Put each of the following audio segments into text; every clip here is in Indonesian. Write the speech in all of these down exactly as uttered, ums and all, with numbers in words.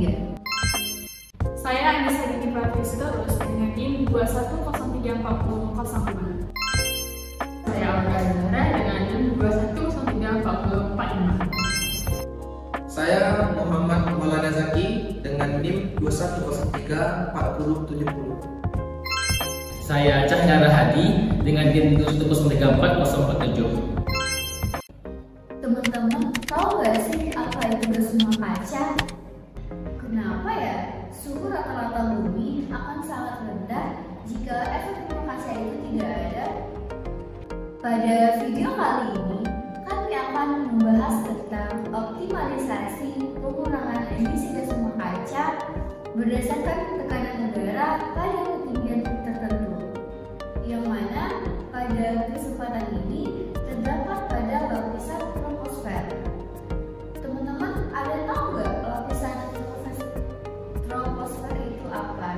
tiga. Saya Anissa Dini Pratwistorus dengan NIM dua satu nol tiga empat nol nol lima. Saya Olga Azhara dengan NIM dua satu nol tiga empat nol empat lima. Saya Muhammad Maulana Zaki dengan NIM dua satu nol tiga empat nol tujuh nol. Saya Cahyara Hadi dengan NIM dua satu nol tiga empat nol empat tujuh. Teman-teman, tahu nggak sih apa itu gas rumah kaca? Kenapa ya suhu rata-rata bumi akan sangat rendah jika efek rumah kaca itu tidak ada? Pada video kali ini, kami akan membahas tentang optimalisasi pengurangan emisi gas rumah kaca berdasarkan tekanan udara pada ketinggian tertentu, yang mana pada kesempatan ini terdapat pada lapisan troposfer. Teman-teman, ada tahu nggak lapisan troposfer itu apa?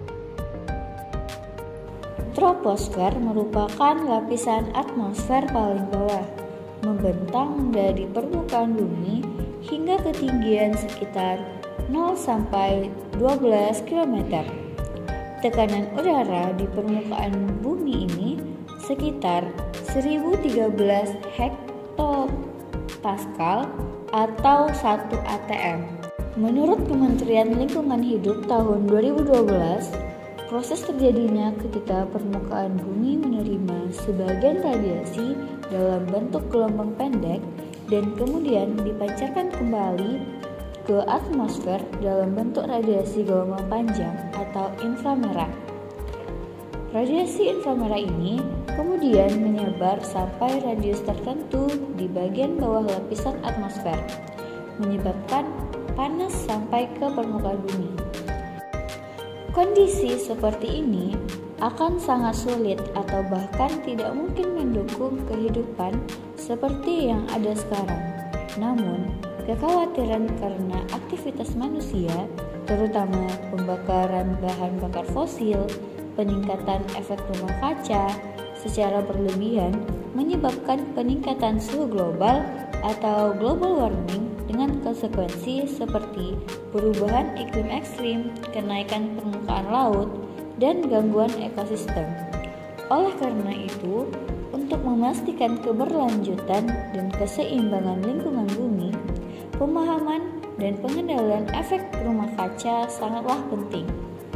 Troposfer merupakan lapisan atmosfer paling bawah, membentang dari permukaan bumi hingga ketinggian sekitar nol sampai dua belas kilometer. Tekanan udara di permukaan bumi ini sekitar seribu tiga belas hektopascal atau satu A T M. Menurut Kementerian Lingkungan Hidup tahun dua ribu dua belas, proses terjadinya ketika permukaan bumi menerima sebagian radiasi dalam bentuk gelombang pendek dan kemudian dipancarkan kembali ke atmosfer dalam bentuk radiasi gelombang panjang atau inframerah. Radiasi inframerah ini kemudian menyebar sampai radius tertentu di bagian bawah lapisan atmosfer, menyebabkan panas sampai ke permukaan bumi. Kondisi seperti ini akan sangat sulit atau bahkan tidak mungkin mendukung kehidupan seperti yang ada sekarang. Namun, kekhawatiran karena aktivitas manusia, terutama pembakaran bahan bakar fosil, peningkatan efek rumah kaca secara berlebihan menyebabkan peningkatan suhu global atau global warming dengan konsekuensi seperti perubahan iklim ekstrim, kenaikan permukaan laut, dan gangguan ekosistem. Oleh karena itu, untuk memastikan keberlanjutan dan keseimbangan lingkungan bumi, pemahaman dan pengendalian efek rumah kaca sangatlah penting.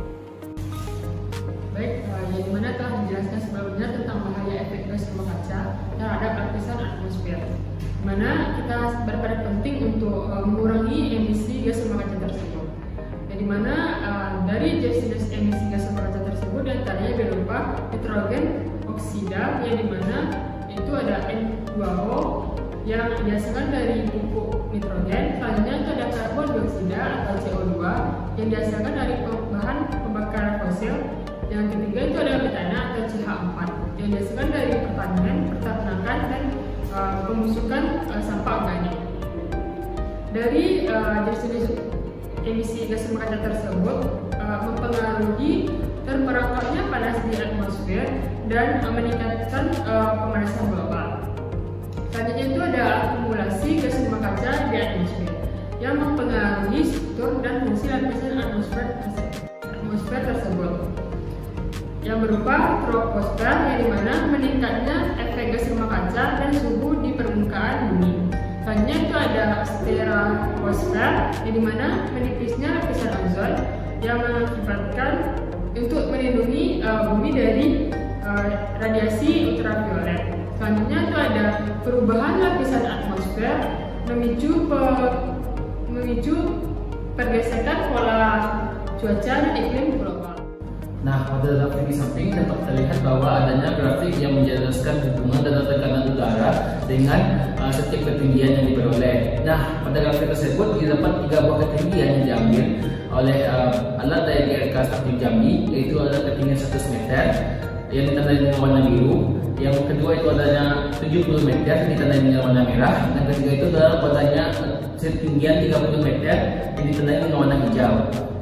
Baik, yang dimana telah dijelaskan sebelumnya tentang bahaya efek gas rumah kaca terhadap lapisan atmosfer, di mana kita berperan penting untuk uh, mengurangi emisi gas rumah kaca tersebut. Yang dimana uh, dari jenis emisi gas rumah kaca tersebut diantaranya berupa nitrogen oksida, yang dimana itu ada N dua O yang dihasilkan dari pupuk nitrogen. Selanjutnya itu ada karbon dioksida atau C O dua yang dihasilkan dari bahan pembakaran fosil. Yang ketiga itu ada metana atau C H empat yang dihasilkan dari pertanian, peternakan, dan uh, pembusukan uh, sampah organik. Dari uh, jenis emisi gas rumah kaca tersebut uh, mempengaruhi terperangkapnya panas di atmosfer dan uh, meningkatkan uh, pemanasan global. Selanjutnya itu ada akumulasi gas rumah kaca di atmosfer yang mempengaruhi struktur dan fungsi lapisan atmosfer atmosfer tersebut, yang berupa troposfer, yang dimana meningkatnya efek gas rumah kaca dan suhu di permukaan bumi. Selanjutnya itu ada stratosfer, yang dimana menipisnya lapisan ozon yang mengakibatkan untuk melindungi uh, bumi dari uh, radiasi ultraviolet. Selanjutnya itu ada perubahan lapisan atmosfer memicu pe, memicu pergesekan pola cuaca dan iklim global. Nah, pada grafik di samping dapat terlihat bahwa adanya grafik yang menjelaskan hubungan data tekanan udara dengan uh, setiap ketinggian yang diperoleh. Nah, pada grafik tersebut terdapat tiga buah ketinggian yang diambil oleh uh, alat daya G R K Stasiun Jambi, yaitu ada ketinggian seratus meter yang ditandai dengan warna biru, yang kedua itu adanya tujuh puluh meter yang ditandai dengan warna merah, dan ketiga itu adalah adanya ketinggian tiga puluh meter yang ditandai dengan warna hijau.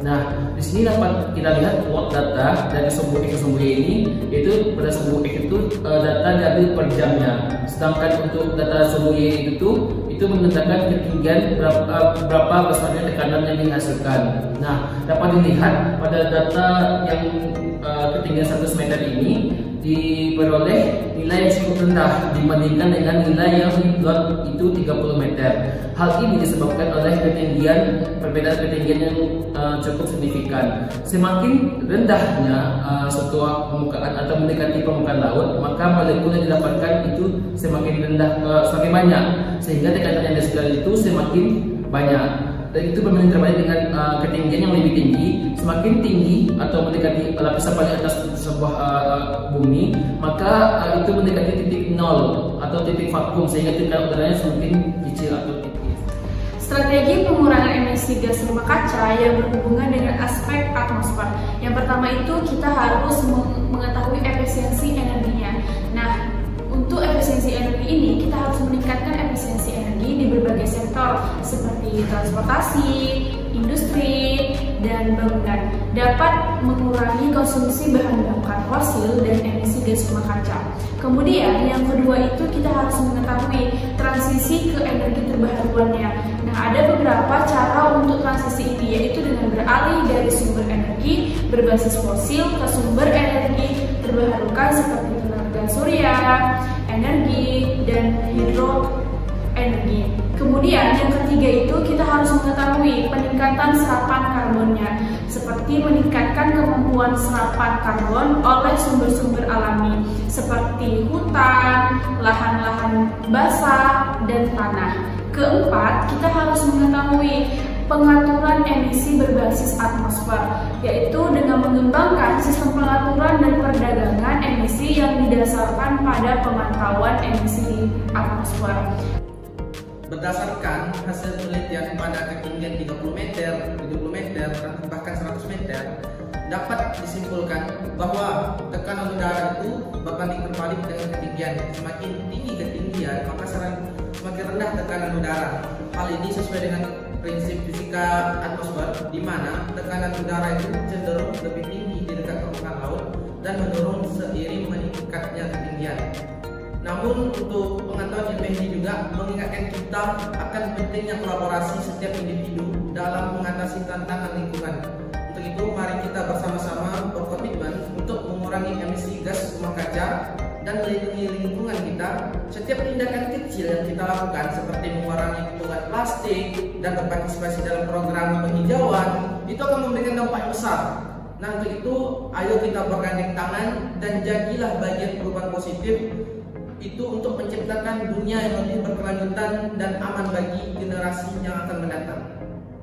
Nah, di sini dapat kita lihat load data dari sumbu X ke sumbu Y ini, yaitu pada sumbu X itu uh, data diambil per jamnya, sedangkan untuk data sumbu Y itu itu menentukan ketinggian berapa, uh, berapa besarnya tekanan yang dihasilkan. Nah, dapat dilihat pada data yang uh, ketinggian seratus meter ini diperoleh nilai yang cukup rendah dibandingkan dengan nilai yang load itu tiga puluh meter. Hal ini disebabkan oleh ketinggian perbedaan ketinggian yang uh, cukup signifikan. Semakin rendahnya uh, suatu permukaan atau mendekati permukaan laut, maka molekul yang didapatkan itu semakin rendah, uh, semakin banyak, sehingga tekanan yang dihasilkan itu semakin banyak. Dan itu berbanding terbalik dengan uh, ketinggian yang lebih tinggi. Semakin tinggi atau mendekati lapisan paling atas sebuah uh, bumi, maka uh, itu mendekati titik nol atau titik vakum, sehingga tekanan udaranya semakin kecil atau tipis. Strategi pengurangan emisi gas rumah kaca yang berhubungan dengan aspek atmosfer. Yang pertama itu kita harus mengetahui efisiensi energinya. Nah, untuk efisiensi energi ini kita harus meningkatkan efisiensi energi di berbagai sektor seperti transportasi, industri, dan bangunan, dapat mengurangi konsumsi bahan bakar fosil dan emisi gas rumah kaca. Kemudian yang kedua itu kita harus mengetahui transisi ke energi terbarukannya. Nah, ada beberapa cara untuk transisi ini, yaitu dengan beralih dari sumber energi berbasis fosil ke sumber energi terbarukan seperti tenaga surya, energi, dan hidroenergi. Kemudian yang ketiga itu kita harus mengetahui peningkatan serapan karbonnya, seperti meningkatkan kemampuan serapan karbon oleh sumber-sumber alami seperti hutan, lahan-lahan basah, dan tanah. Keempat, kita harus mengetahui pengaturan emisi berbasis atmosfer, yaitu dengan mengembangkan sistem pengaturan dan perdagangan emisi yang didasarkan pada pemantauan emisi atmosfer. Berdasarkan hasil penelitian pada ketinggian tiga puluh meter, tujuh puluh meter, dan bahkan seratus meter, dapat disimpulkan bahwa tekanan udara itu berbanding terbalik dengan ketinggian. Semakin tinggi ketinggian, maka semakin rendah tekanan udara. Hal ini sesuai dengan prinsip fisika atmosfer, di mana tekanan udara itu cenderung lebih tinggi di dekat permukaan laut dan menurun seiring meningkatnya ketinggian. Namun untuk pengetahuan ilmiah ini juga mengingatkan kita akan pentingnya kolaborasi setiap individu dalam mengatasi tantangan lingkungan. Untuk itu mari kita bersama-sama berkomitmen untuk mengurangi emisi gas rumah kaca dan melindungi lingkungan kita. Setiap tindakan kecil yang kita lakukan seperti mengurangi penggunaan plastik dan berpartisipasi dalam program penghijauan itu akan memberikan dampak yang besar. Nah, untuk itu ayo kita bergandeng tangan dan jadilah bagian perubahan positif itu untuk menciptakan dunia yang lebih berkelanjutan dan aman bagi generasi yang akan mendatang.